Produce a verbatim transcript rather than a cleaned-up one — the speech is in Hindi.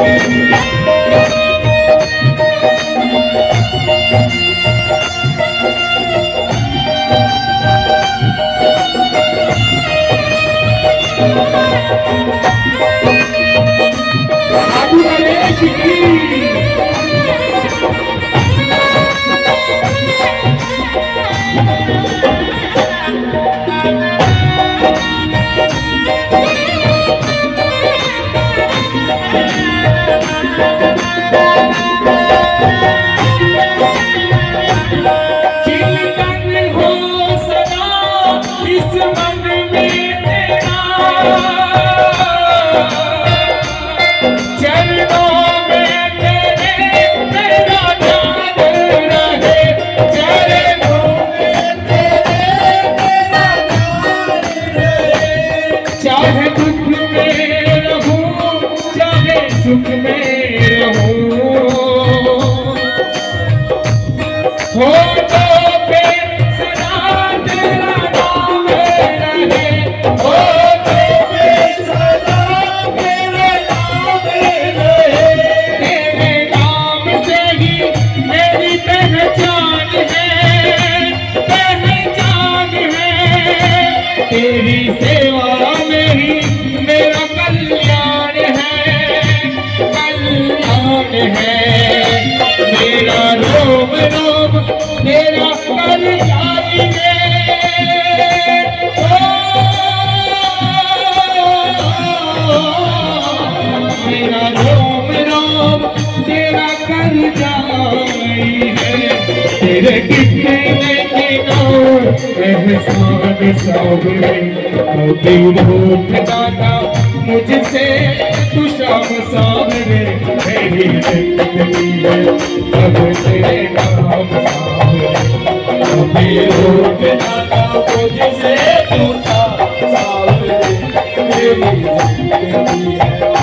सुख में रहूं हो तो पे सदा तेरा नाम रहे, हो तो पे सदा तेरा नाम रहे। तेरे नाम से ही मेरी पहचान है, पहचान है। तेरी सेवा में ही मेरा कल्याण है, है। मेरा रोम रोम तेरा कर जाइए, मेरा रोम रोम तेरा कर जाइए। तेरे कितने दिनों एहसान सावरे कभी रूठ दादा मुझसे तू शाम सावरे। मेरी जिंदगी है अब तेरे नाम सावरे, कभी रूठ दादा मुझसे तू शाम सावरे। मेरी जिंदगी है